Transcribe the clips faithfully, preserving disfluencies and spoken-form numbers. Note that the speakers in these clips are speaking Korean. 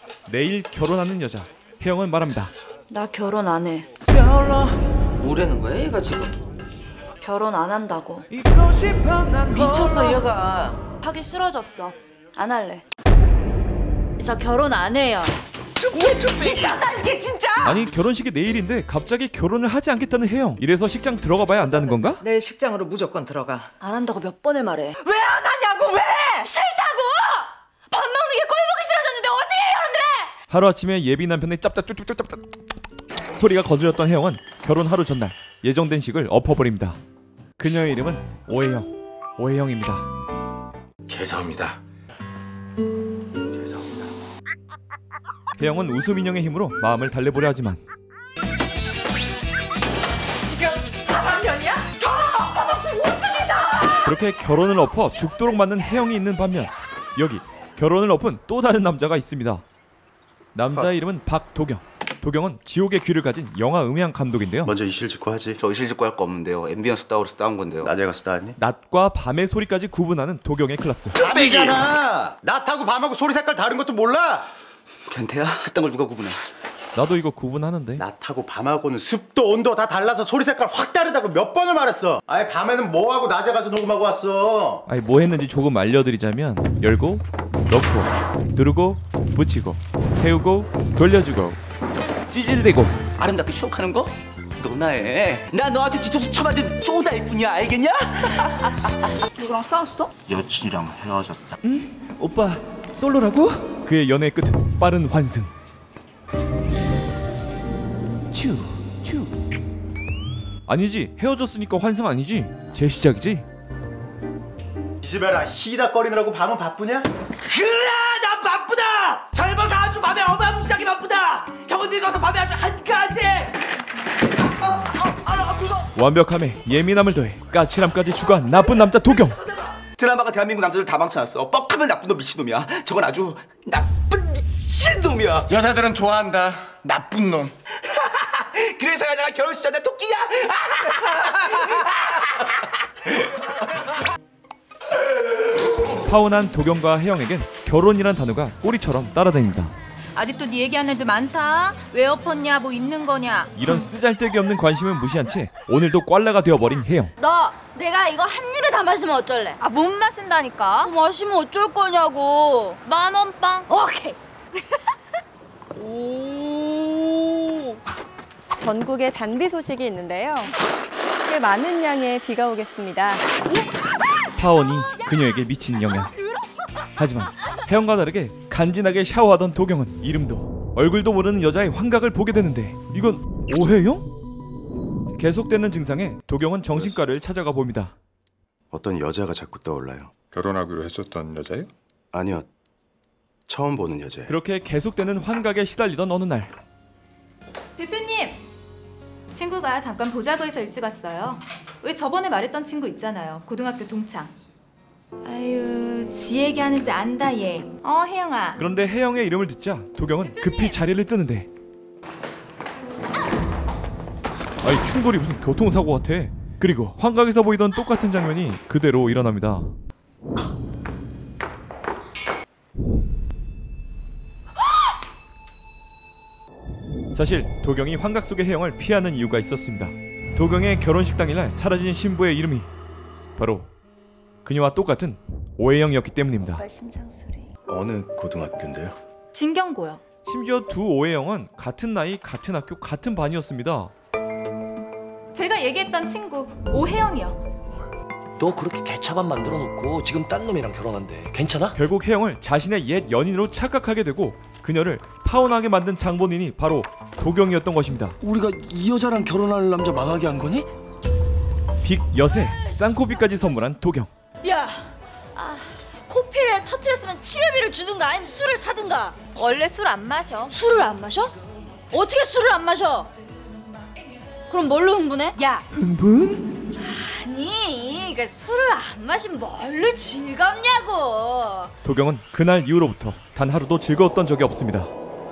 내일 결혼하는 여자 혜영은 말합니다. 나 결혼 안 해. 뭐라는 거야 얘가 지금? 결혼 안 한다고. 미쳤어 얘가. 하기 싫어졌어. 안 할래. 저 결혼 안 해요. 미쳤다 이게 진짜. 아니 결혼식이 내일인데 갑자기 결혼을 하지 않겠다는 혜영. 이래서 식장 들어가 봐야 안다는 건가? 내일 식장으로 무조건 들어가. 안 한다고 몇 번을 말해. 왜 안 하냐고 왜? 싫다고! 밥 먹는 게 꼴보기 싫어졌는데 어떻게 해 여러분들! 하루아침에 예비 남편의 짭짭 쭈쭈쭈쭈쭈 소리가 거들렸던 혜영은 결혼 하루 전날 예정된 식을 엎어버립니다. 그녀의 이름은 오혜영. 오혜영입니다. 죄송합니다. 죄송합니다. 혜영은 웃음 인형의 힘으로 마음을 달래보려 하지만 지금 사만년이야? 결혼 엎어놓고 웃음이다. 그렇게 결혼을 엎어 죽도록 맞는 혜영이 있는 반면 여기 결혼을 엎은 또 다른 남자가 있습니다. 남자의 이름은 박도경. 도경은 지옥의 귀를 가진 영화 음향 감독인데요. 먼저 이실 짓고 하지. 저 이실 짓고 할 거 없는데요. 앰비언스 다운으로 따온 건데요. 낮에 가서 따왔니? 낮과 밤의 소리까지 구분하는 도경의 클래스. 밤이잖아. 낮하고 밤하고 소리 색깔 다른 것도 몰라? 변태야? 그딴 걸 누가 구분해? 나도 이거 구분하는데. 낮하고 밤하고는 습도 온도 다 달라서 소리 색깔 확 다르다고 몇 번을 말했어. 아예 밤에는 뭐하고 낮에 가서 녹음하고 왔어. 아니 뭐 했는지 조금 알려드리자면 열고 넣고 누르고 붙이고 태우고 돌려주고 찌질대고 아름답게 추억하는 거? 너나 해. 나 너한테 뒤통수 쳐맞은 쪼다일 뿐이야. 알겠냐? 누구랑 싸웠어? 여친이랑 헤어졌다. 응? 오빠 솔로라고? 그의 연애의 끝은 빠른 환승. 츄 츄. 아니지 헤어졌으니까 환승 아니지. 재시작이지. 이집애라 희닥거리느라고 밤은 바쁘냐? 그래 난 바쁘다. 젊어서 아주 밤에 어마무시하게 바쁘다. 형은 늙어서 밤에 아주 한가하지. 완벽함에 예민함을 더해 까칠함까지 추가한 나쁜 남자 도경. 드라마가 대한민국 남자들 다 망쳐놨어. 뻑하면 나쁜 놈 미친놈이야. 저건 아주 나쁜 미친놈이야. 여자들은 좋아한다. 나쁜 놈. 그래서 여자가 결혼식 전에 토끼야. 파혼한 도경과 혜영에겐 결혼이란 단어가 꼬리처럼 따라다닙니다. 아직도 네 얘기하는 애들 많다. 왜 엎었냐 뭐 있는 거냐. 이런 쓰잘데기 없는 관심은 무시한 채 오늘도 꽐라가 되어버린 혜영. 너 내가 이거 한 입에 다 마시면 어쩔래? 아 못 마신다니까. 뭐 마시면 어쩔 거냐고. 만원 빵. 오케이. 오. 전국에 단비 소식이 있는데요. 꽤 많은 양의 비가 오겠습니다. 파혼이 그녀에게 미친 영향. 하지만 혜영과 다르게 간지나게 샤워하던 도경은 이름도 얼굴도 모르는 여자의 환각을 보게 되는데 이건 오해요? 계속되는 증상에 도경은 정신과를 찾아가 봅니다. 어떤 여자가 자꾸 떠올라요. 결혼하기로 했었던 여자요? 아니요. 처음 보는 여자예요. 그렇게 계속되는 환각에 시달리던 어느 날 대표님! 친구가 잠깐 보자고 해서 일찍 왔어요. 왜 저번에 말했던 친구 있잖아요. 고등학교 동창. 아유, 지 얘기하는지 안다 얘. 어, 혜영아. 그런데 혜영의 이름을 듣자 도경은 급히 자리를 뜨는데 아이 충돌이 무슨 교통사고 같아. 그리고 환각에서 보이던 똑같은 장면이 그대로 일어납니다. 사실 도경이 환각 속의 혜영을 피하는 이유가 있었습니다. 도경의 결혼식 당일날 사라진 신부의 이름이 바로 그녀와 똑같은 오혜영이었기 때문입니다. 오빠 심장 소리. 어느 고등학교인데요? 진경고요. 심지어 두 오혜영은 같은 나이, 같은 학교, 같은 반이었습니다. 제가 얘기했던 친구 오혜영이요. 너 그렇게 개차반 만들어 놓고 지금 딴 놈이랑 결혼한대. 괜찮아? 결국 혜영을 자신의 옛 연인으로 착각하게 되고 그녀를 파혼하게 만든 장본인이 바로 도경이었던 것입니다. 우리가 이 여자랑 결혼할 남자 망하게 한 거니? 빅 여세, 쌍코비까지 선물한 도경. 야, 아, 코피를 터뜨렸으면 치료비를 주든가 아니면 술을 사든가. 원래 술 안 마셔. 술을 안 마셔? 어떻게 술을 안 마셔? 그럼 뭘로 흥분해? 야! 흥분? 아니, 그러니까 술을 안 마시면 뭘로 즐겁냐고. 도경은 그날 이후로부터 단 하루도 즐거웠던 적이 없습니다.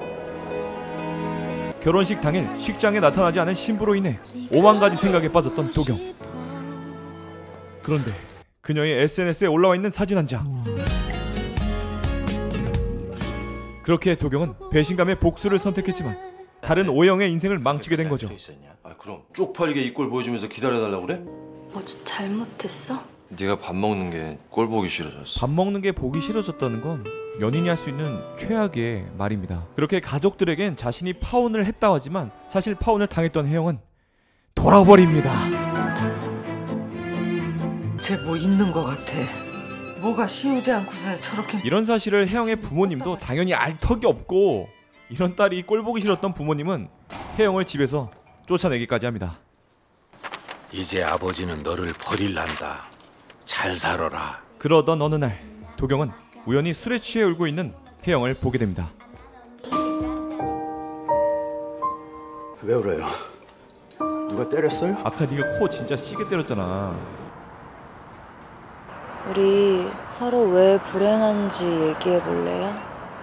결혼식 당일 식장에 나타나지 않은 신부로 인해 오만 가지 생각에 빠졌던 도경. 그런데 그녀의 에스엔에스에 올라와 있는 사진 한 장. 그렇게 도경은 배신감의 복수를 선택했지만 다른 오해영의 인생을 망치게 된 거죠. 아, 그럼 쪽팔리게 이 꼴 보여주면서 기다려달라고 그래? 뭐 잘못했어? 네가 밥 먹는 게 꼴 보기 싫어졌어. 밥 먹는 게 보기 싫어졌다는 건 연인이 할 수 있는 최악의 말입니다. 그렇게 가족들에겐 자신이 파혼을 했다고 하지만 사실 파혼을 당했던 혜영은 돌아버립니다. 쟤 뭐 있는 거 같아. 뭐가 씌우지 않고서야 저렇게. 이런 사실을 혜영의 부모님도 당연히 알 턱이 없고 이런 딸이 꼴 보기 싫었던 부모님은 혜영을 집에서 쫓아내기까지 합니다. 이제 아버지는 너를 버릴란다. 잘 살아라. 그러던 어느 날 도경은 우연히 술에 취해 울고 있는 혜영을 보게 됩니다. 왜 울어요? 누가 때렸어요? 아까 네가 코 진짜 시게 때렸잖아. 우리 서로 왜 불행한지 얘기해 볼래요?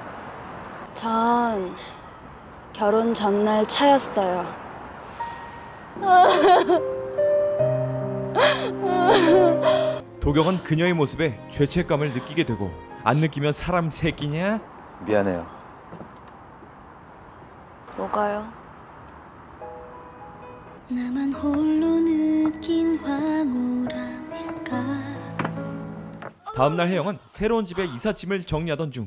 전 결혼 전날 차였어요. 도경은 그녀의 모습에 죄책감을 느끼게 되고 안 느끼면 사람 새끼냐? 미안해요. 뭐가요? 나만 홀로 느낀 황홀함일까. 다음날 혜영은 새로운 집에 이삿짐을 정리하던 중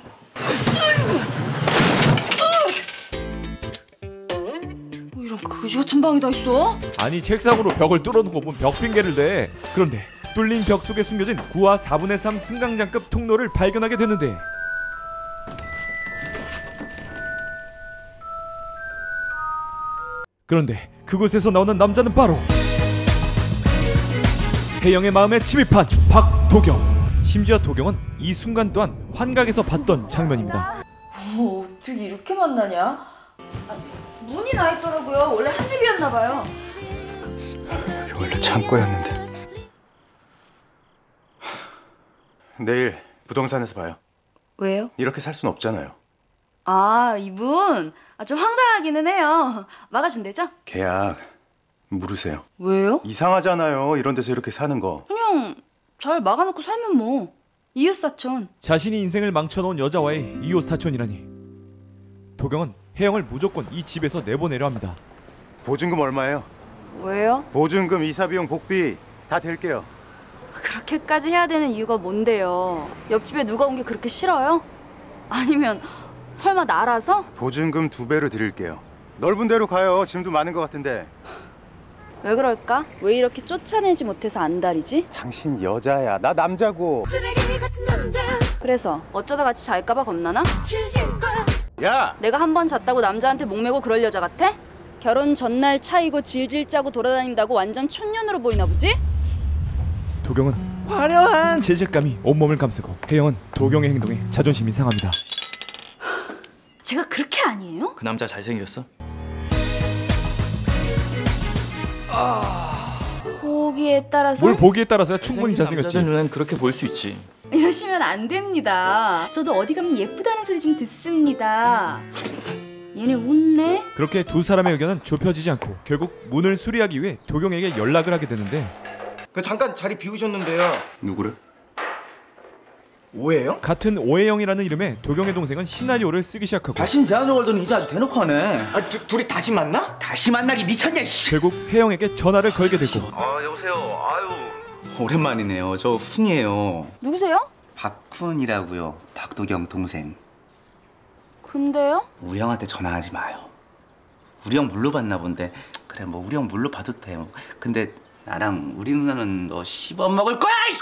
뭐 이런 그지 같은 방이 다 있어? 아니 책상으로 벽을 뚫어놓고 뭔 벽핑계를 대. 그런데 뚫린 벽 속에 숨겨진 구와 사분의 삼 승강장급 통로를 발견하게 되는데 그런데 그곳에서 나오는 남자는 바로 혜영의 마음에 침입한 박도경. 심지어 도경은 이 순간 또한 환각에서 봤던 장면입니다. 어, 어떻게 이렇게 만나냐? 아, 문이 나 있더라고요. 원래 한 집이었나 봐요. 여기 원래 창고였는데. 내일 부동산에서 봐요. 왜요? 이렇게 살 순 없잖아요. 아, 이분? 아, 좀 황당하기는 해요. 막아준대죠? 계약 물으세요. 왜요? 이상하잖아요. 이런 데서 이렇게 사는 거. 그냥 잘 막아놓고 살면 뭐. 이웃사촌. 자신이 인생을 망쳐놓은 여자와의 이웃사촌이라니. 도경은 혜영을 무조건 이 집에서 내보내려 합니다. 보증금 얼마예요? 왜요? 보증금, 이사비용, 복비 다 댈게요. 그렇게까지 해야 되는 이유가 뭔데요? 옆집에 누가 온 게 그렇게 싫어요? 아니면 설마 나라서? 보증금 두 배로 드릴게요. 넓은 데로 가요. 짐도 많은 것 같은데. 왜 그럴까? 왜 이렇게 쫓아내지 못해서 안달이지? 당신 여자야. 나 남자고. 그래서 어쩌다 같이 잘까봐 겁나나? 야! 내가 한 번 잤다고 남자한테 목매고 그럴 여자 같아? 결혼 전날 차이고 질질 짜고 돌아다닌다고 완전 촌년으로 보이나 보지? 도경은 화려한 죄책감이 온몸을 감싸고 혜영은 도경의 행동에 자존심이 상합니다. 제가 그렇게 아니에요? 그 남자 잘생겼어? 보기에 따라서 뭘 보기에 따라서야 충분히 잘생겼지. 남자들 눈엔 그렇게 보일 수 있지. 이러시면 안 됩니다. 저도 어디 가면 예쁘다는 소리 좀 듣습니다. 얘네 웃네? 그렇게 두 사람의 의견은 좁혀지지 않고 결국 문을 수리하기 위해 도경에게 연락을 하게 되는데 그 잠깐 자리 비우셨는데요. 누구를? 오해영? 같은 오해영이라는 이름의 도경의 동생은 시나리오를 쓰기 시작하고 다신 제안을 걸더니 이제 아주 대놓고 하네. 아, 두, 둘이 다시 만나? 다시 만나기 미쳤냐 이씨. 결국 혜영에게 전화를 걸게 되고 아 여보세요. 아유 오랜만이네요. 저 훈이에요. 누구세요? 박훈이라고요. 박도경 동생. 근데요? 우리 형한테 전화하지 마요. 우리 형 물로 받나 본데. 그래 뭐 우리 형 물로 봐도 돼. 근데 나랑 우리 누나는 너 씹어 먹을 거야 이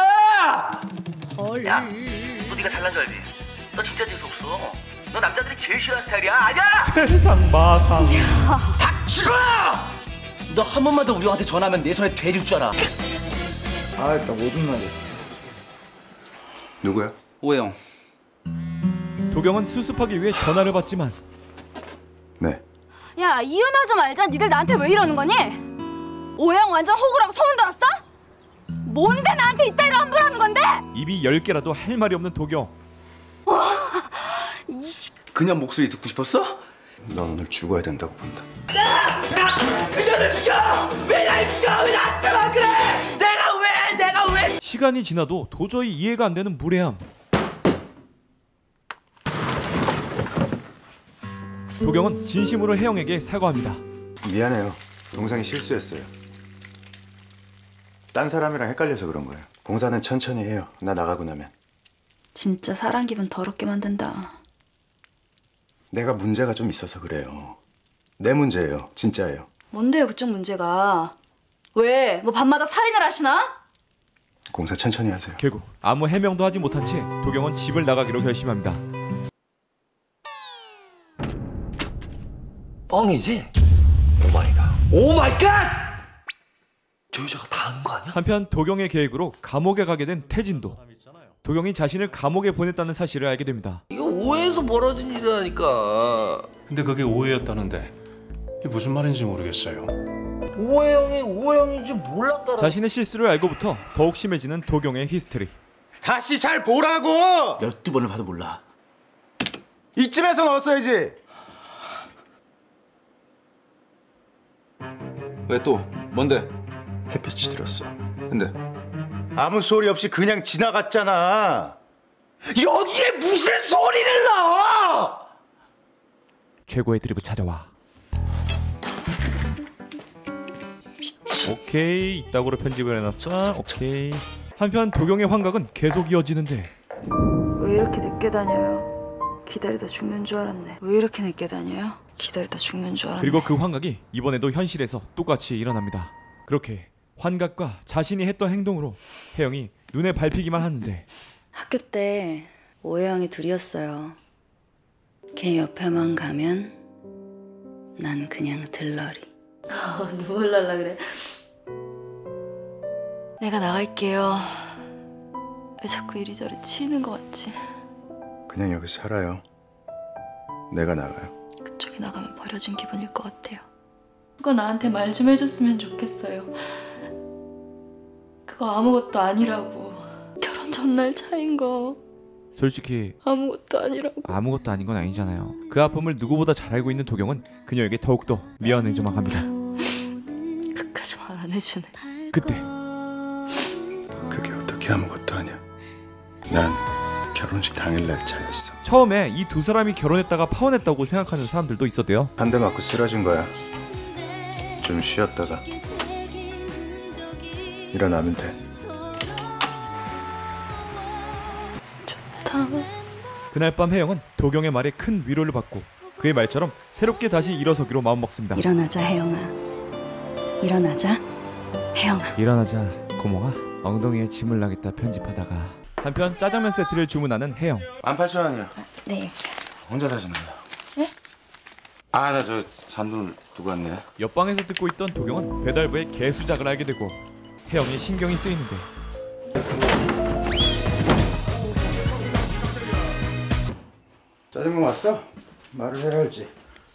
X나! 야, 너 네가 잘난 줄 알지? 너 진짜 재수없어. 너 남자들이 제일 싫어하는 스타일이야. 아냐? 세상 마상. 닥치고! 너 한 번만 더 우리 형한테 전화하면 내 손에 되릴 줄 알아. 아, 나 모든 말이. 누구야? 오해영. 도경은 수습하기 위해 전화를 받지만 네. 야, 이은하 좀 알자. 니들 나한테 왜 이러는 거니? 오해영 완전 호구라고 소문 들었어? 뭔데 나한테 이따위로 함부로하는 건데? 입이 열 개라도 할 말이 없는 도경. 그녀 목소리 듣고 싶었어? 넌 오늘 죽어야 된다고 본다. 그녀를 죽여! 왜 날 죽여! 왜 나한테만 그래! 내가 왜! 내가 왜! 시간이 지나도 도저히 이해가 안 되는 무례함. 도경은 진심으로 혜영에게 사과합니다. 미안해요. 동생이 실수했어요. 딴 사람이랑 헷갈려서 그런 거예요. 공사는 천천히 해요. 나 나가고 나면. 진짜 사람 기분 더럽게 만든다. 내가 문제가 좀 있어서 그래요. 내 문제예요. 진짜예요. 뭔데요 그쪽 문제가? 왜? 뭐 밤마다 살인을 하시나? 공사 천천히 하세요. 결국 아무 해명도 하지 못한 채 도경은 집을 나가기로 결심합니다. 뻥이지? 오마이갓. 오마이갓! 저 여자가 다 한 거 아니야? 한편 도경의 계획으로 감옥에 가게 된 태진도 도경이 자신을 감옥에 보냈다는 사실을 알게 됩니다. 이거 오해에서 벌어진 일이라니까. 근데 그게 오해였다는데 이게 무슨 말인지 모르겠어요. 오해형이 오해형인지 몰랐다라. 자신의 실수를 알고부터 더욱 심해지는 도경의 히스테리. 다시 잘 보라고! 열두 번을 봐도 몰라. 이쯤에서 넣었어야지. 왜 또? 뭔데? 햇빛이 들었어. 근데? 아무 소리 없이 그냥 지나갔잖아. 여기에 무슨 소리를 놔! 최고의 드립을 찾아와. 오케이, 이따구로 편집을 해놨어. 오케이. 한편 도경의 환각은 계속 이어지는데 왜 이렇게 늦게 다녀요? 기다리다 죽는 줄 알았네. 왜 이렇게 늦게 다녀요? 기다리다 죽는 줄 알았네. 그리고 그 환각이 이번에도 현실에서 똑같이 일어납니다. 그렇게 환각과 자신이 했던 행동으로 혜영이 눈에 밟히기만 하는데 학교 때 오해영이 둘이었어요. 걔 옆에만 가면 난 그냥 들러리. 아, 눈물 날라 그래. 내가 나갈게요. 왜 자꾸 이리저리 치이는 것 같지? 그냥 여기 살아요. 내가 나가요. 그쪽에 나가면 버려진 기분일 것 같아요. 그거 나한테 말 좀 해줬으면 좋겠어요. 그거 아무것도 아니라고. 결혼 전날 차인 거 솔직히 아무것도 아니라고. 아무것도 아닌 건 아니잖아요. 그 아픔을 누구보다 잘 알고 있는 도경은 그녀에게 더욱더 미안을 조망합니다. 끝까지 말 안 해주네. 그때 그게 어떻게 아무것도 아니야. 난 결혼식 당일날 차였어. 처음에 이 두 사람이 결혼했다가 파혼했다고 생각하는 사람들도 있었대요. 한 대 맞고 쓰러진 거야. 좀 쉬었다가 일어나면 돼. 좋다. 그날 밤 혜영은 도경의 말에 큰 위로를 받고 그의 말처럼 새롭게 다시 일어서기로 마음먹습니다. 일어나자 혜영아. 일어나자 혜영아. 일어나자 고모가 엉덩이에 짐을 나겠다 편집하다가 한편 짜장면 세트를 주문하는 혜영. 만 팔천 원이야. 네. 혼자 사시는 거야? 네? 아, 나 저 잔돈을 두고 왔네. 옆방에서 듣고 있던 도경은 배달부의 개수작을 알게 되고 혜영이 신경이 쓰이는데 짜장면 왔어? 말을 해야지.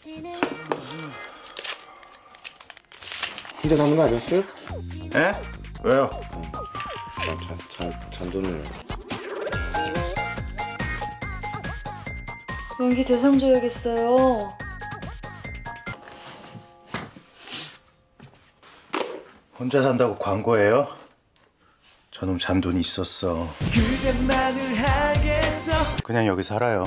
혼자 사는 거 아니었어요? 에? 왜요? 잔, 잔, 잔돈을. 연기 대상 줘야겠어요. 혼자 산다고 광고해요? 저놈 잔돈이 있었어. 그냥 여기 살아요.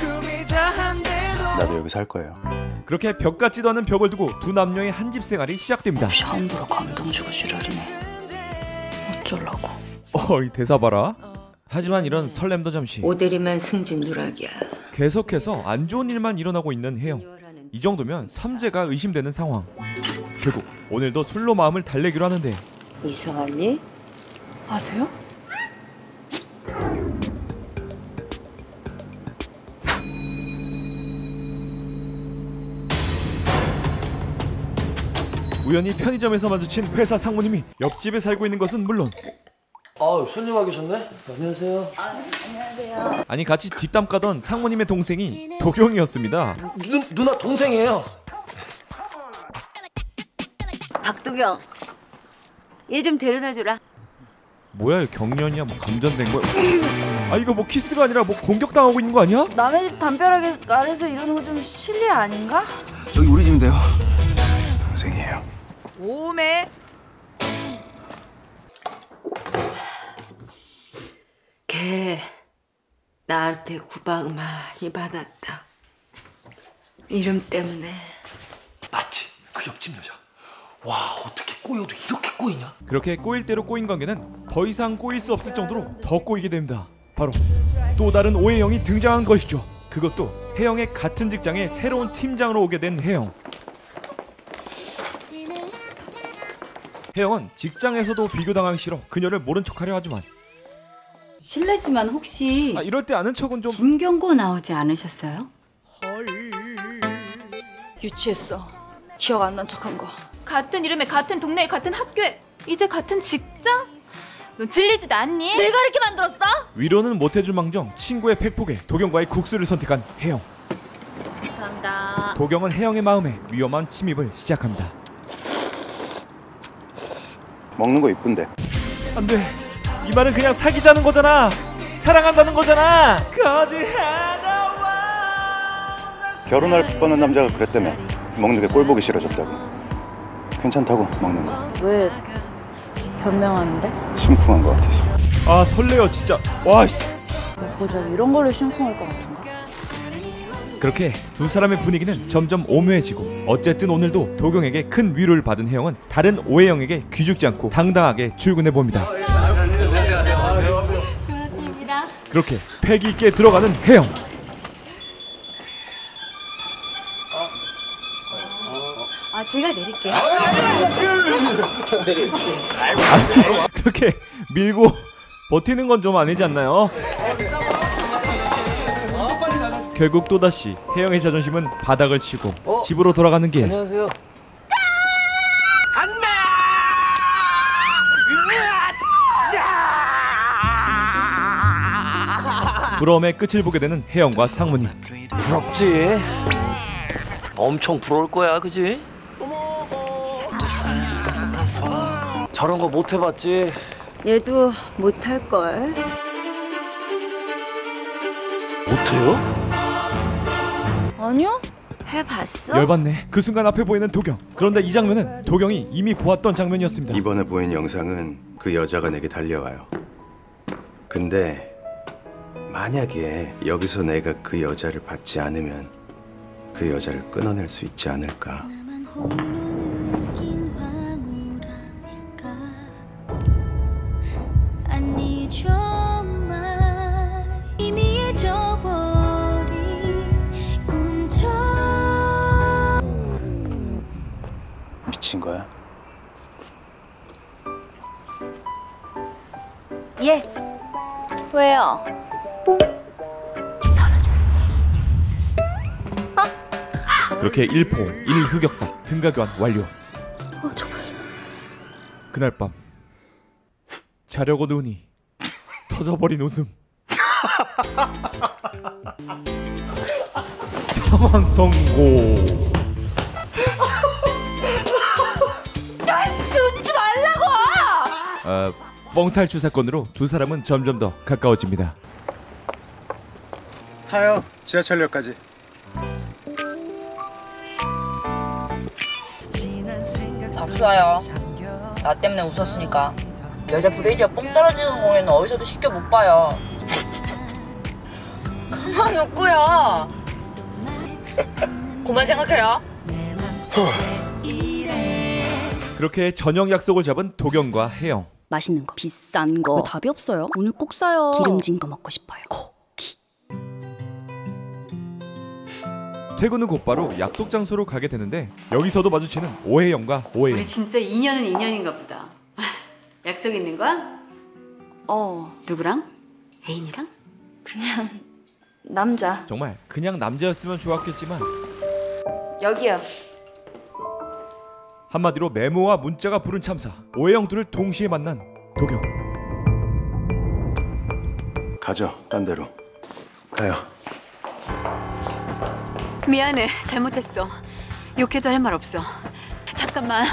나도 여기 살 거예요. 그렇게 벽 같지도 않은 벽을 두고 두 남녀의 한 집 생활이 시작됩니다. 함부로 감동 주고 지랄이네. 어쩌려고. 어, 이 대사 봐라. 하지만 이런 설렘도 잠시. 오대리만 승진 누락이야. 계속해서 안 좋은 일만 일어나고 있는 혜영. 이 정도면 삼재가 의심되는 상황. 결국 오늘도 술로 마음을 달래기로 하는데 이상하니? 아세요? 우연히 편의점에서 마주친 회사 상무님이 옆집에 살고 있는 것은 물론 아, 손님 와 계셨네? 안녕하세요. 아, 안녕하세요. 아니 같이 뒷담 까던 상무님의 동생이 도경이었습니다. 누, 누나 동생이에요. 박도경, 얘 좀 데려다주라. 뭐야 이거 경련이야 뭐 감전된 거야. 아 이거 뭐 키스가 아니라 뭐 공격당하고 있는 거 아니야? 남의 집 담벼락에 아래서 이러는 거 좀 실례 아닌가? 여기 우리 집인데요. 동생이에요. 오메. 걔 나한테 구박 많이 받았다. 이름 때문에. 맞지? 그 옆집 여자. 와, 어떻게 꼬여도 이렇게 꼬이냐? 그렇게 꼬일 대로 꼬인 관계는 더 이상 꼬일 수 없을 정도로 더 꼬이게 됩니다. 바로 또 다른 오해영이 등장한 것이죠. 그것도 혜영의 같은 직장에 새로운 팀장으로 오게 된 혜영. 혜영은 직장에서도 비교당하기 싫어 그녀를 모른 척하려 하지만 실례지만 혹시 아, 이럴 때 아는 척은 좀 진경고 나오지 않으셨어요? 유치했어. 기억 안 난 척한 거. 같은 이름에 같은 동네에 같은 학교에 이제 같은 직장? 너 질리지도 않니? 내가 이렇게 만들었어? 위로는 못해줄 망정 친구의 팩폭에 도경과의 국수를 선택한 혜영. 감사합니다. 도경은 혜영의 마음에 위험한 침입을 시작합니다. 먹는 거 이쁜데. 안돼, 이 말은 그냥 사귀자는 거잖아. 사랑한다는 거잖아. 결혼할 뻔한 남자가 그랬다며. 먹는 게 꼴 보기 싫어졌다고. 괜찮다고 먹는 거. 왜 변명하는데? 심쿵한 거 같아서. 아 설레요 진짜. 와 씨. 고작 이런 걸로 심쿵할 것 같은가? 그렇게 두 사람의 분위기는 점점 오묘해지고 어쨌든 오늘도 도경에게 큰 위로를 받은 혜영은 다른 오해영에게 귀죽지 않고 당당하게 출근해봅니다. 조아지입니다. 그렇게 패기 있게 들어가는 혜영. 아 제가 내릴게요. 아, 그렇게 밀고 버티는 건 좀 아니지 않나요? 결국 또다시 혜영의 자존심은 바닥을 치고 어? 집으로 돌아가는 길. 안녕하세요. 부러움의 끝을 보게 되는 혜영과 상무님. 부럽지. 엄청 부러울 거야, 그지? 저런 거 못 해봤지. 얘도 못할걸. 못해요? 아니요? 해봤어? 열받네. 그 순간 앞에 보이는 도경. 그런데 이 장면은 도경이 이미 보았던 장면이었습니다. 이번에 보인 영상은 그 여자가 내게 달려와요. 근데 만약에 여기서 내가 그 여자를 받지 않으면 그 여자를 끊어낼 수 있지 않을까. 아니 정말 이미 잊어버린 꿈처럼. 미친 거야? 예. 왜요? 뽕. 그렇게 일포 일흑역사 등가교환 완료. 어 정말. 그날 밤 자려고 누우니 터져버린 웃음. 사망 선고. 야, 웃지 말라고! 아, 뻥탈출 사건으로 두 사람은 점점 더 가까워집니다. 타요. 지하철역까지. 박수아요. 나 때문에 웃었으니까 여자 브레이즈가 뽕 떨어지는 공연은 어디서도 쉽게 못 봐요. 그만 웃고요. 그만 생각해요. 그렇게 저녁 약속을 잡은 도경과 혜영. 맛있는 거, 비싼 거. 왜 답이 없어요? 오늘 꼭 사요. 기름진 거 먹고 싶어요. 고기. 퇴근 후 곧바로 약속 장소로 가게 되는데 여기서도 마주치는 오해영과 오해영. 우리 진짜 인연은 인연인가 보다. 약속 있는 거야? 어. 누구랑? 애인이랑? 그냥 남자. 정말 그냥 남자였으면 좋았겠지만 여기요. 한마디로 메모와 문자가 부른 참사. 오해영 둘을 동시에 만난 도경. 가죠. 딴 데로. 가요. 미안해. 잘못했어. 욕해도 할 말 없어. 잠깐만.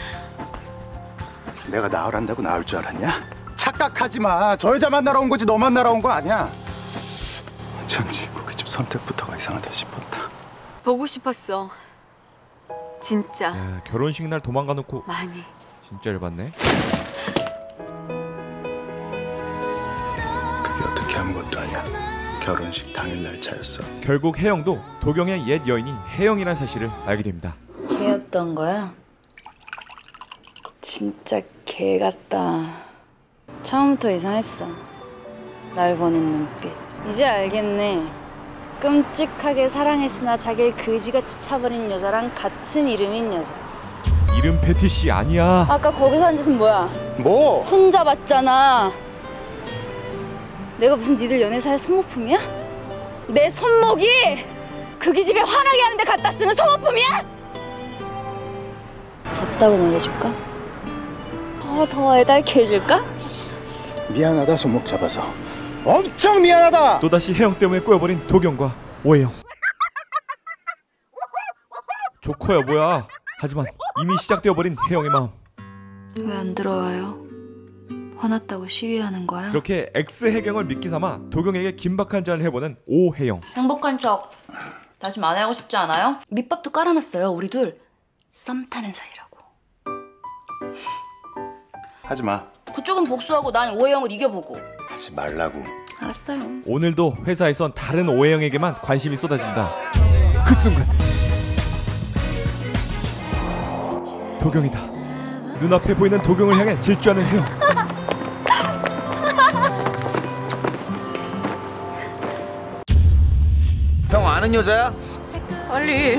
내가 나으란다고 나을 줄 알았냐? 착각하지 마. 저 여자 만나러 온 거지 너 만나러 온 거 아니야. 어쩐지 그 집 선택부터가 이상하다 싶었다. 보고 싶었어. 진짜. 야, 결혼식 날 도망가 놓고 많이. 진짜 열받네. 그게 어떻게 아무것도 아니야. 결혼식 당일날 차였어. 결국 혜영도 도경의 옛 여인이 혜영이라는 사실을 알게 됩니다. 걔였던 거야? 진짜 개 같다. 처음부터 이상했어. 날 보는 눈빛. 이제 알겠네. 끔찍하게 사랑했으나 자기를 그지같이 차버린 여자랑 같은 이름인 여자. 이름 패티씨 아니야. 아까 거기서 한 짓은 뭐야? 뭐? 손잡았잖아. 내가 무슨 니들 연애사의 손모품이야? 내 손목이 그 기집애 화나게 하는데 갖다 쓰는 소모품이야? 졌다고 말해줄까? 더, 더 애달게 해줄까? 미안하다, 손목 잡아서. 엄청 미안하다. 또다시 혜영 때문에 꼬여버린 도경과 오혜영. 조커야 뭐야. 하지만 이미 시작되어버린 혜영의 마음. 왜 안 들어와요? 화났다고 시위하는 거야? 그렇게 X 해경을 미끼 삼아 도경에게 긴박한 제안을 해보는 오혜영. 행복한 척 다시 만회하고 싶지 않아요? 밑밥도 깔아놨어요. 우리 둘 썸 타는 사이라고. 하지 마. 그쪽은 복수하고 난 오해영을 이겨보고. 하지 말라고. 알았어요. 오늘도 회사에선 다른 오혜영에게만 관심이 쏟아진다. 그 순간 도경이다. 눈앞에 보이는 도경을 향해 질주하는 혜영. 형 아는 여자야? 빨리.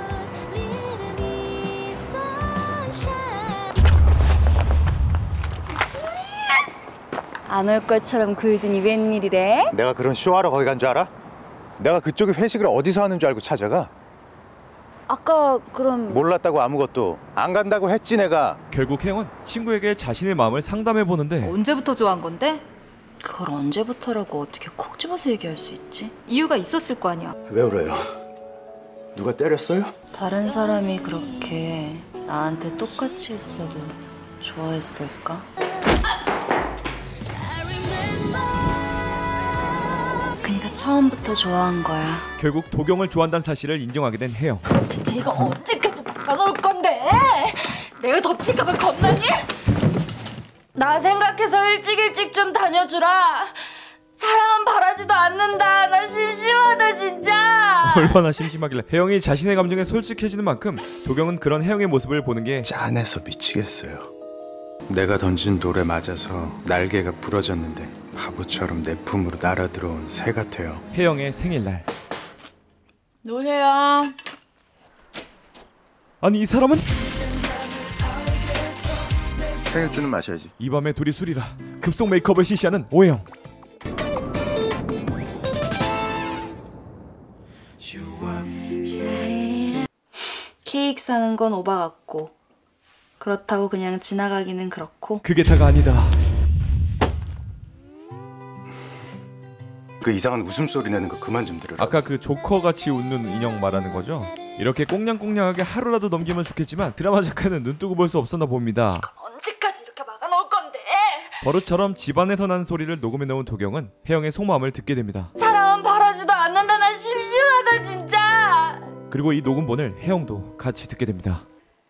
안 올 것처럼 굴더니 웬일이래? 내가 그런 쇼하러 거기 간 줄 알아? 내가 그쪽에 회식을 어디서 하는 줄 알고 찾아가? 아까 그럼 몰랐다고 아무것도 안 간다고 했지 내가. 결국 혜영은 친구에게 자신의 마음을 상담해보는데 언제부터 좋아한 건데? 그걸 언제부터라고 어떻게 콕 집어서 얘기할 수 있지? 이유가 있었을 거 아니야. 왜 울어요? 누가 때렸어요? 다른 사람이 그렇게 나한테 똑같이 했어도 좋아했을까? 그러니까 처음부터 좋아한 거야. 결국 도경을 좋아한다는 사실을 인정하게 된 혜영. 대체 이거 언제까지 막아놓을 건데? 내가 덮칠까봐 겁나니? 나 생각해서 일찍 일찍 좀 다녀주라. 사랑은 바라지도 않는다. 나 심심하다 진짜. 얼마나 심심하길래. 혜영이 자신의 감정에 솔직해지는 만큼 도경은 그런 혜영의 모습을 보는 게 짠해서 미치겠어요. 내가 던진 돌에 맞아서 날개가 부러졌는데 바보처럼 내 품으로 날아들어온 새 같아요. 혜영의 생일날. 누구세요? 아니 이 사람은? 생일주는 마셔야지. 이 밤에 둘이 술이라 급속 메이크업을 실시하는 오혜영. 케이크 사는 건 오바 같고 그렇다고 그냥 지나가기는 그렇고. 그게 다가 아니다. 그 이상한 웃음소리 내는 거 그만 좀 들으라. 아까 그 조커같이 웃는 인형 말하는 거죠? 이렇게 꽁냥꽁냥하게 하루라도 넘기면 좋겠지만 드라마 작가는 눈뜨고 볼 수 없었나 봅니다. 언제까지 이렇게 막아놓을 건데? 버릇처럼 집안에서 난 소리를 녹음해놓은 도경은 혜영의 속마음을 듣게 됩니다. 사랑은 바라지도 않는다. 나 심심하다 진짜. 그리고 이 녹음본을 혜영도 같이 듣게 됩니다.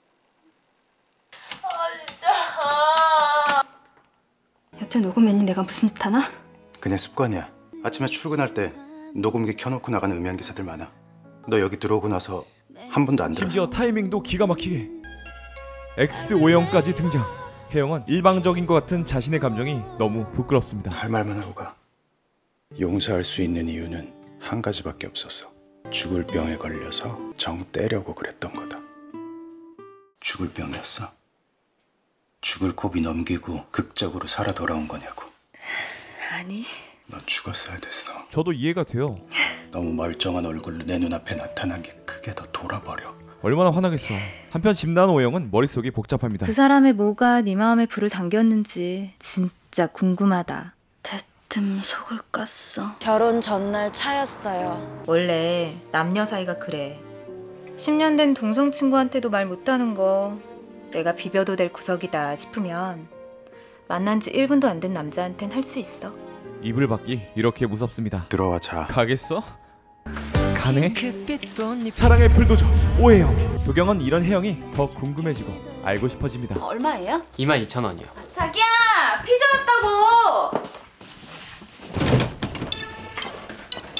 아 진짜. 여태 녹음했니? 내가 무슨 짓 하나? 그냥 습관이야. 아침에 출근할 때 녹음기 켜놓고 나가는 음향 기사들 많아. 너 여기 들어오고 나서 한 번도 안 들었어. 심지어 타이밍도 기가 막히게 엑스 오혜영까지 등장. 혜영은 일방적인 것 같은 자신의 감정이 너무 부끄럽습니다. 할 말만 하고 가. 용서할 수 있는 이유는 한 가지밖에 없었어. 죽을 병에 걸려서 정 떼려고 그랬던 거다. 죽을 병이었어? 죽을 고비 넘기고 극적으로 살아 돌아온 거냐고. 아니. 너 죽었어야 됐어. 저도 이해가 돼요. 너무 멀쩡한 얼굴로 내 눈앞에 나타난 게 크게 더 돌아버려. 얼마나 화나겠어. 한편 집나은 오혜영은 머릿속이 복잡합니다. 그 사람의 뭐가 네 마음에 불을 당겼는지 진짜 궁금하다. 대뜸 속을 깠어. 결혼 전날 차였어요. 원래 남녀 사이가 그래. 십 년 된 동성 친구한테도 말 못하는 거 내가 비벼도 될 구석이다 싶으면 만난 지 일 분도 안 된 남자한텐 할 수 있어. 이불 밖이 이렇게 무섭습니다. 들어와 자. 가겠어? 가네? 사랑의 불도저 오혜영. 도경은 이런 혜영이 더 궁금해지고 알고 싶어집니다. 얼마예요? 이만 이천 원이요. 자기야 피자 왔다고.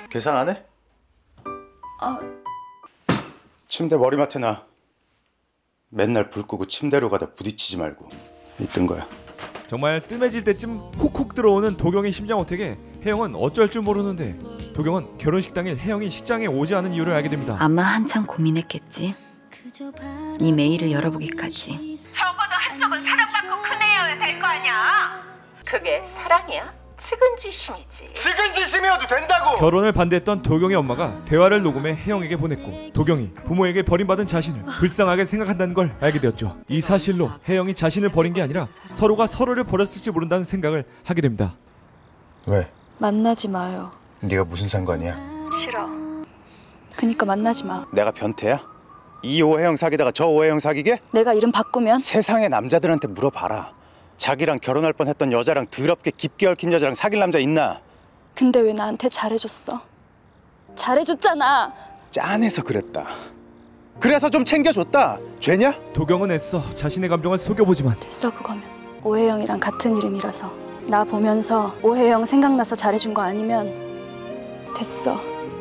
계산 안 해? 아, 침대 머리맡에 놔. 맨날 불 끄고 침대로 가다 부딪히지 말고. 있던 거야. 정말 뜸해질 때쯤 훅훅 들어오는 도경의 심장 어택에 혜영은 어쩔 줄 모르는데 도경은 결혼식 당일 혜영이 식장에 오지 않은 이유를 알게 됩니다. 아마 한참 고민했겠지. 네 메일을 열어보기까지. 적어도 한쪽은 사랑받고 큰 애여야 될 거 아니야. 그게 사랑이야? 측은지심이지. 측은지심이어도 된다고! 결혼을 반대했던 도경의 엄마가 대화를 녹음해 혜영에게 보냈고 도경이 부모에게 버림받은 자신을 불쌍하게 생각한다는 걸 알게 되었죠. 이 사실로 혜영이 자신을 버린 게 아니라 서로가 서로를 버렸을지 모른다는 생각을 하게 됩니다. 왜? 만나지 마요. 네가 무슨 상관이야? 싫어. 그니까 만나지 마. 내가 변태야? 이 오해영 사귀다가 저 오해영 사귀게? 내가 이름 바꾸면? 세상의 남자들한테 물어봐라. 자기랑 결혼할 뻔했던 여자랑 더럽게 깊게 얽힌 여자랑 사귈 남자 있나? 근데 왜 나한테 잘해줬어? 잘해줬잖아. 짠해서 그랬다. 그래서 좀 챙겨줬다. 죄냐? 도경은 애써 자신의 감정을 속여보지만 됐어 그거면. 오해영이랑 같은 이름이라서 나 보면서 오해영 생각나서 잘해준 거 아니면 됐어.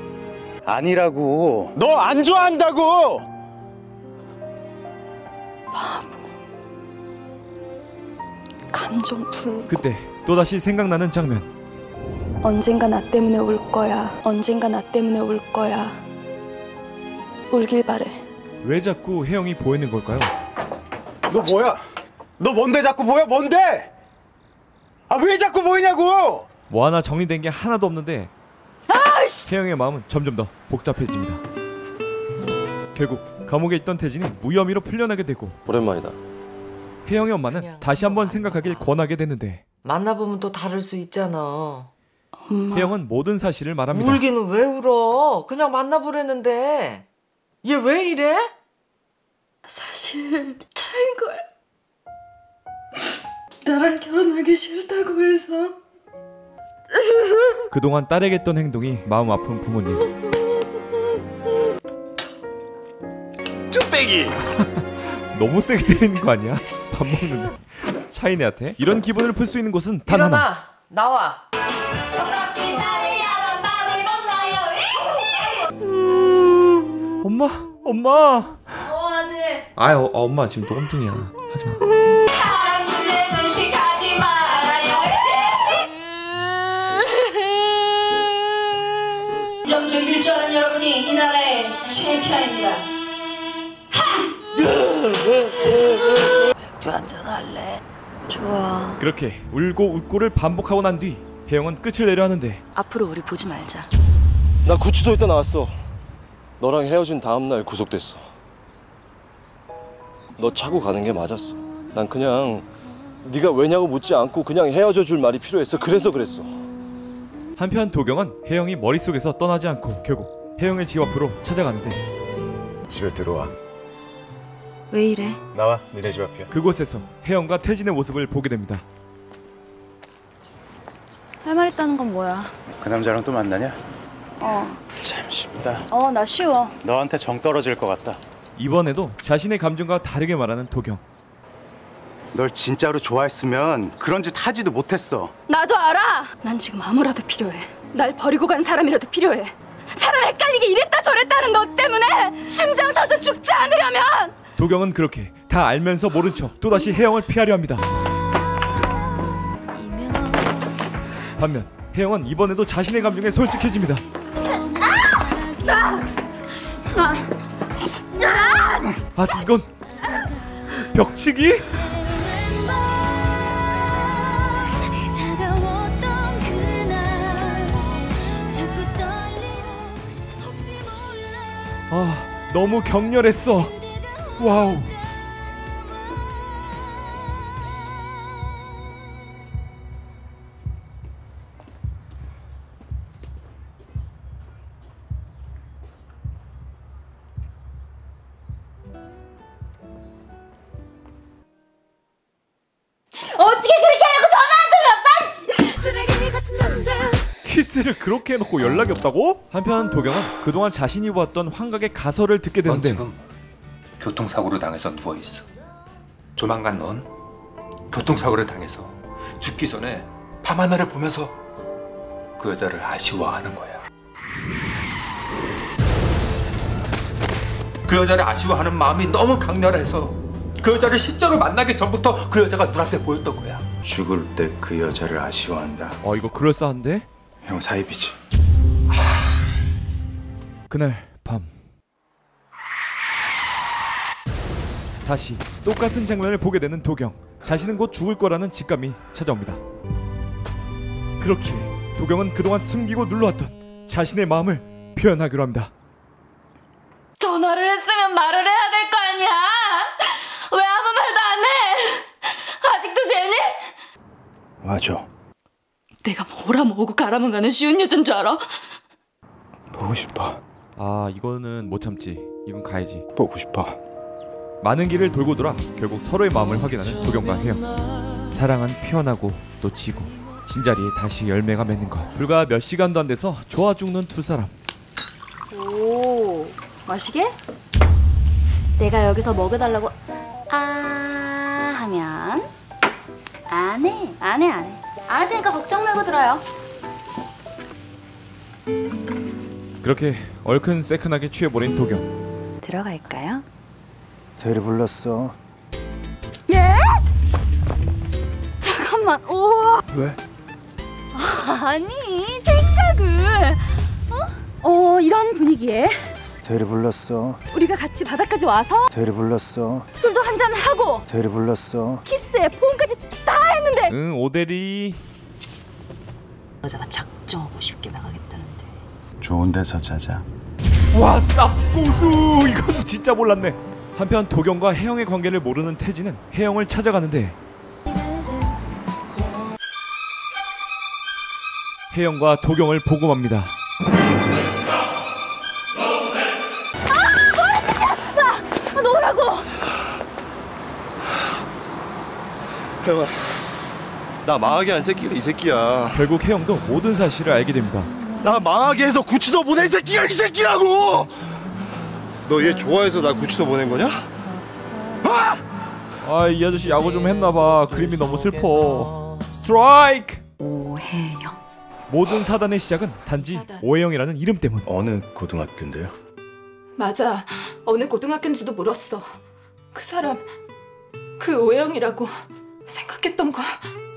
아니라고. 너 안 좋아한다고. 바보. 감정 불. 그때 또다시 생각나는 장면. 언젠가 나 때문에 울 거야. 언젠가 나 때문에 울 거야. 울길 바래. 왜 자꾸 혜영이 보이는 걸까요? 너 뭐야? 너 뭔데 자꾸 보여? 뭔데? 아 왜 자꾸 보이냐고! 뭐 하나 정리된 게 하나도 없는데 혜영의 마음은 점점 더 복잡해집니다. 결국 감옥에 있던 태진이 무혐의로 풀려나게 되고 오랜만이다. 혜영의 엄마는 다시 한번 생각하길 권하게 되는데 만나보면 또 다를 수 있잖아. 엄마. 혜영은 모든 사실을 말합니다. 울기는 왜 울어? 그냥 만나보려는데. 얘 왜 이래? 사실 차인 거야. 나랑 결혼하기 싫다고 해서. 그동안 딸에게 했던 행동이 마음 아픈 부모님. 쭈빼기! 너무 세게 때리는 거 아니야? 밥 먹는데 차이네한테? 이런 기분을 풀 수 있는 곳은 단 일어나! 하나. 나와! 엄마! 엄마! 어 아들. 아 어, 엄마 지금 녹음 중이야. 하지마. 점 즐길 줄 아는 여러분이 이 나라의 챔피언입니다. 맥주 한잔 할래? 좋아. 그렇게 울고 웃고를 반복하고 난 뒤 혜영은 끝을 내려 하는데 앞으로 우리 보지 말자. 나 구치소 있다 나왔어. 너랑 헤어진 다음 날 구속됐어. 너 차고 가는 게 맞았어. 난 그냥 네가 왜냐고 묻지 않고 그냥 헤어져 줄 말이 필요했어. 그래서 그랬어. 한편 도경은 혜영이 머릿속에서 떠나지 않고 결국 혜영의 집 앞으로 찾아가는데 집에 들어와. 왜 이래? 나와. 니네 집 앞이야. 그곳에서 혜영과 태진의 모습을 보게 됩니다. 할 말 있다는 건 뭐야? 그 남자랑 또 만나냐? 어. 참 쉽다. 어, 나 쉬워. 너한테 정 떨어질 것 같다. 이번에도 자신의 감정과 다르게 말하는 도경. 널 진짜로 좋아했으면 그런 짓 하지도 못했어. 나도 알아. 난 지금 아무라도 필요해. 날 버리고 간 사람이라도 필요해. 사람 헷갈리게 이랬다 저랬다는 너 때문에 심장 터져 죽지 않으려면. 도경은 그렇게 다 알면서 모른 척 또다시 혜영을 피하려 합니다. 반면 혜영은 이번에도 자신의 감정에 솔직해집니다. 아 이건 벽치기? 아 너무 격렬했어. 와우. 어떻게 그렇게 해놓고 전화 한 통이 없어? 쓰레기 같은 남자. 키스를 그렇게 해놓고 연락이 없다고? 한편 도경은 그동안 자신이 보았던 환각의 가설을 듣게 넌 되는데 지금 교통사고를 당해서 누워있어. 조만간 넌 교통사고를 당해서 죽기 전에 밤하늘을 보면서 그 여자를 아쉬워하는 거야. 그 여자를 아쉬워하는 마음이 너무 강렬해서 그 여자를 실제로 만나기 전부터 그 여자가 눈앞에 보였던 거야. 죽을 때 그 여자를 아쉬워한다. 어 이거 그럴싸한데? 형 사입이지. 그날 밤 다시 똑같은 장면을 보게 되는 도경. 자신은 곧 죽을 거라는 직감이 찾아옵니다. 그렇기에 도경은 그동안 숨기고 눌러왔던 자신의 마음을 표현하기로 합니다. 전화를 했으면 말을 해야 될 거 아니야. 왜 아무 말도 안 해? 아직도 죄니? 와줘. 내가 뭐라 뭐고 가라면 가는 쉬운 여잔 줄 알아? 보고 싶어. 아 이거는 못 참지. 이건 가야지. 보고 싶어. 많은 길을 돌고 돌아 결국 서로의 마음을 확인하는 도경과 혜영. 사랑은 피어나고 또 지고 진자리에 다시 열매가 맺는 것. 불과 몇 시간도 안 돼서 좋아 죽는 두 사람. 오, 마시게? 내가 여기서 먹여달라고 아 하면 안 해, 안 해, 안 해. 안 할 테니까 걱정 말고 들어요. 그렇게 얼큰 새큰하게 취해버린 도경. 들어갈까요? 대리 불렀어. 예? 잠깐만, 우와. 왜? 아니, 생각을. 어? 어, 이런 분위기에 대리 불렀어. 우리가 같이 바다까지 와서 대리 불렀어. 술도 한잔 하고 대리 불렀어. 키스에 폰까지 다 했는데. 응, 오대리. 여자가 작정하고 쉽게 나가겠다는데. 좋은 데서 자자. 와, 쌉고수. 이건 진짜 몰랐네. 한편 도경과 혜영의 관계를 모르는 태진은 혜영을 찾아가는데 혜영과 도경을 보고 맙니다. 아, 놓으라고. 혜영아, 나 망하게 한 새끼가 이 새끼야. 결국 혜영도 모든 사실을 알게 됩니다. 나 망하게 해서 구치소 보낸 새끼가 이 새끼라고. 너 얘 좋아해서 나 구치소 보낸 거냐? 아, 이 아저씨 야구 좀 했나봐. 그림이 너무 슬퍼. 스트라이크! 오혜영. 모든 사단의 시작은 단지 오혜영이라는 이름 때문. 어느 고등학교인데요? 맞아. 어느 고등학교인지도 물었어. 그 사람 그 오혜영이라고 생각했던 거야.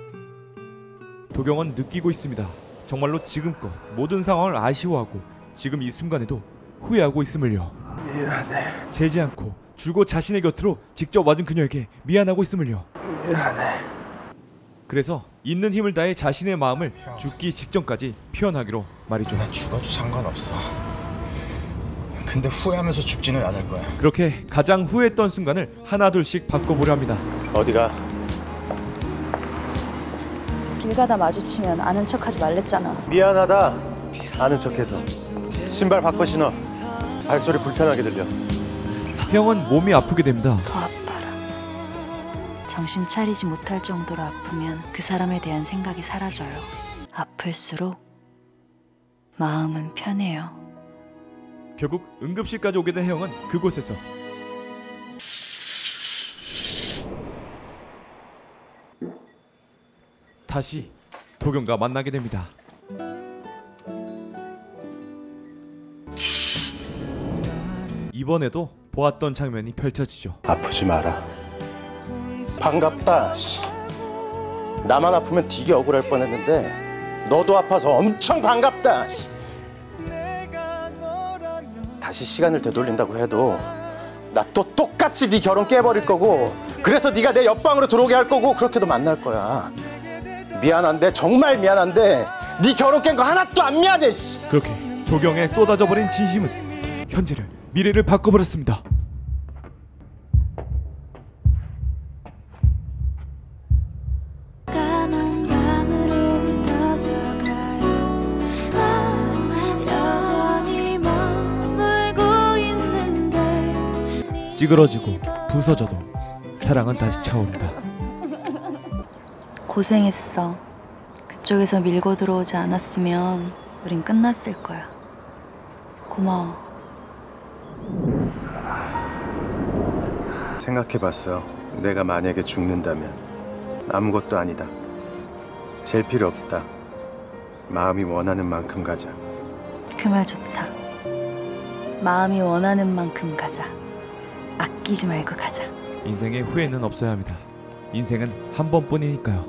도경은 느끼고 있습니다. 정말로 지금껏 모든 상황을 아쉬워하고 지금 이 순간에도 후회하고 있음을요. 미안해. 재지 않고 줄곧 자신의 곁으로 직접 와준 그녀에게 미안하고 있음을요. 미안해. 그래서 있는 힘을 다해 자신의 마음을 죽기 직전까지 표현하기로 말이죠. 나 죽어도 상관없어. 근데 후회하면서 죽지는 않을 거야. 그렇게 가장 후회했던 순간을 하나둘씩 바꿔보려 합니다. 어디가? 길 가다 마주치면 아는 척하지 말랬잖아. 미안하다. 아는 척해서. 신발 바꿔 신어. 발소리 불편하게 들려. 혜영은 몸이 아프게 됩니다. 더 아파라. 정신 차리지 못할 정도로 아프면 그 사람에 대한 생각이 사라져요. 아플수록 마음은 편해요. 결국 응급실까지 오게 된 혜영은 그곳에서 다시 도경과 만나게 됩니다. 이번에도 보았던 장면이 펼쳐지죠. 아프지 마라. 반갑다. 씨. 나만 아프면 되게 억울할 뻔했는데 너도 아파서 엄청 반갑다. 씨. 다시 시간을 되돌린다고 해도 나 또 똑같이 네 결혼 깨버릴 거고 그래서 네가 내 옆방으로 들어오게 할 거고 그렇게도 만날 거야. 미안한데 정말 미안한데 네 결혼 깬 거 하나도 안 미안해. 씨. 그렇게 도경에 쏟아져버린 진심은 현재를 미래를 바꿔버렸습니다. 찌그러지고 부서져도 사랑은 다시 차오른다. 고생했어. 그쪽에서 밀고 들어오지 않았으면 우린 끝났을 거야. 고마워. 생각해봤어. 내가 만약에 죽는다면 아무것도 아니다. 잴 필요 없다. 마음이 원하는 만큼 가자. 그 말 좋다. 마음이 원하는 만큼 가자. 아끼지 말고 가자. 인생에 후회는 없어야 합니다. 인생은 한 번뿐이니까요.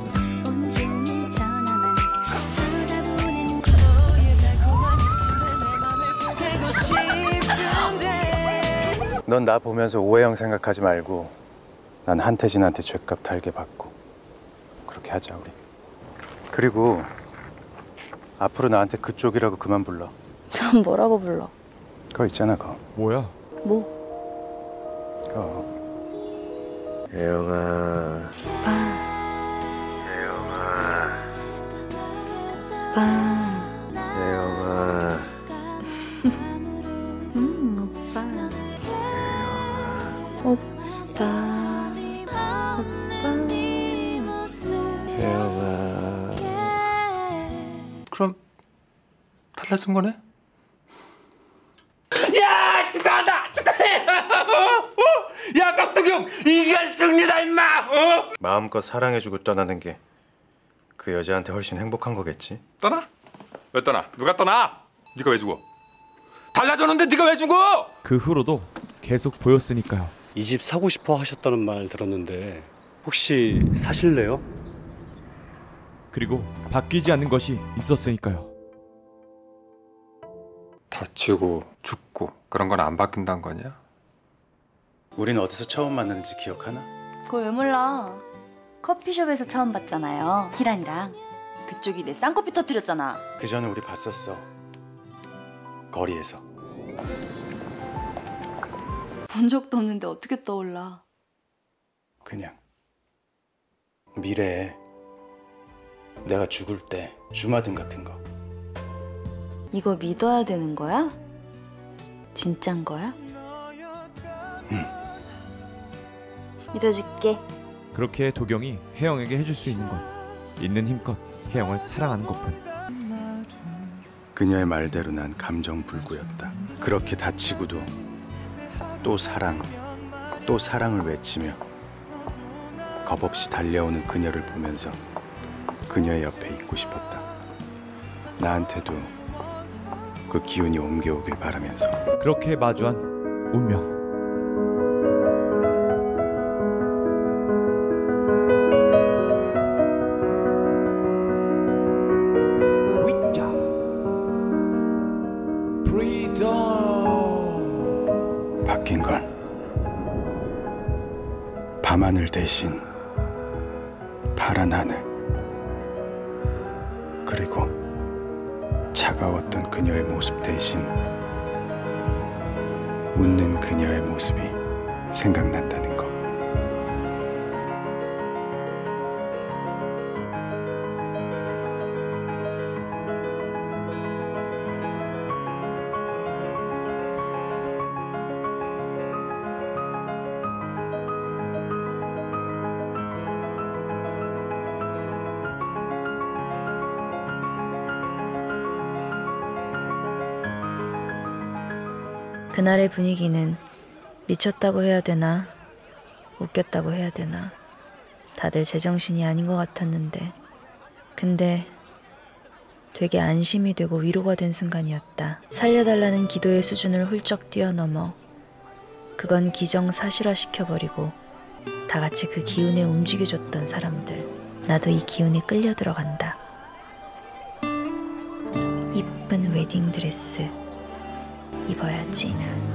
넌 나 보면서 오해영 생각하지 말고 난 한태진한테 죗값 달게 받고 그렇게 하자 우리. 그리고 앞으로 나한테 그쪽이라고 그만 불러. 그럼 뭐라고 불러? 그거 있잖아 그거. 뭐야? 뭐? 그거. 혜영아. 오빠. 혜영아. 오빠. 혜영아. 음, 오빠. 오빠. 오빠. 혜영아. 그럼 달라진 거네? 야, 축하한다! 축하해! 야, 박동영 이겼습니다, 임마! 어? 마음껏 사랑해주고 떠나는 게 그 여자한테 훨씬 행복한 거겠지? 떠나? 왜 떠나? 누가 떠나? 네가 왜 죽어? 달라졌는데 네가 왜 죽어? 그 후로도 계속 보였으니까요. 이 집 사고 싶어 하셨다는 말 들었는데 혹시 사실래요? 그리고 바뀌지 않는 것이 있었으니까요. 다치고 죽고 그런 건 안 바뀐다는 거냐? 우린 어디서 처음 만났는지 기억하나? 그거 왜 몰라? 커피숍에서 처음 봤잖아요. 희란이랑. 그쪽이 내 쌍꺼풀 터뜨렸잖아. 그 전에 우리 봤었어. 거리에서. 본 적도 없는데 어떻게 떠올라? 그냥 미래에 내가 죽을 때 주마등 같은 거. 이거 믿어야 되는 거야? 진짠 거야? 응. 믿어줄게. 그렇게 도경이 혜영에게 해줄 수 있는 건 있는 힘껏 혜영을 사랑하는 것뿐. 그녀의 말대로 난 감정 불구였다. 그렇게 다치고도 또 사랑, 또 사랑을 외치며 겁없이 달려오는 그녀를 보면서 그녀의 옆에 있고 싶었다. 나한테도 그 기운이 옮겨오길 바라면서. 그렇게 마주한 운명. 바뀐 건 밤하늘 대신 파란 하늘, 그리고 차가웠던 그녀의 모습 대신 웃는 그녀의 모습이 생각난다는 거. 그날의 분위기는 미쳤다고 해야 되나 웃겼다고 해야 되나 다들 제정신이 아닌 것 같았는데, 근데 되게 안심이 되고 위로가 된 순간이었다. 살려달라는 기도의 수준을 훌쩍 뛰어넘어 그건 기정사실화시켜버리고 다 같이 그 기운에 움직여줬던 사람들. 나도 이 기운에 끌려 들어간다. 이쁜 웨딩드레스 입어야지.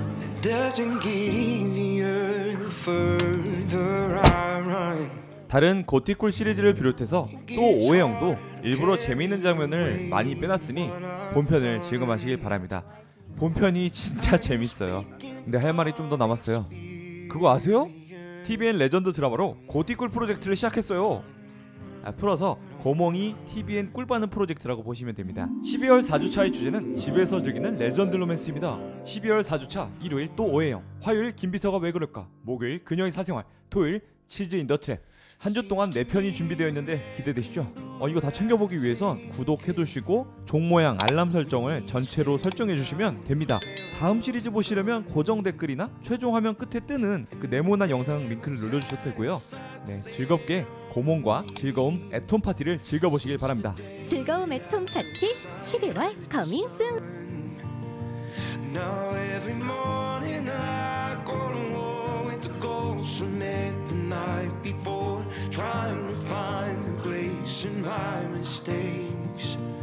다른 고티꿀 시리즈를 비롯해서 또 오해영도 일부러 재미있는 장면을 많이 빼놨으니 본편을 즐거워하시길 바랍니다. 본편이 진짜 재밌어요. 근데 할 말이 좀 더 남았어요. 그거 아세요? 티비엔 레전드 드라마로 고티꿀 프로젝트를 시작했어요. 아, 풀어서 고몽이 티비엔 꿀빠는 프로젝트라고 보시면 됩니다. 십이월 사 주차의 주제는 집에서 즐기는 레전드 로맨스입니다. 십이월 사 주차 일요일 또 오해영, 화요일 김비서가 왜 그럴까, 목요일 그녀의 사생활, 토요일 치즈 인 더 트랩. 한 주 동안 네 편이 준비되어 있는데 기대되시죠? 어, 이거 다 챙겨보기 위해선 구독해두시고 종 모양 알람 설정을 전체로 설정해주시면 됩니다. 다음 시리즈 보시려면 고정 댓글이나 최종 화면 끝에 뜨는 그 네모난 영상 링크를 눌러주셔도 되고요. 네, 즐겁게 고몽과 즐거움 애톰 파티를 즐겨보시길 바랍니다. 즐거운 애톰 파티 십이월 커밍 순. Now every morning I go to war with the ghosts I met the night before, trying to find the grace in my mistakes.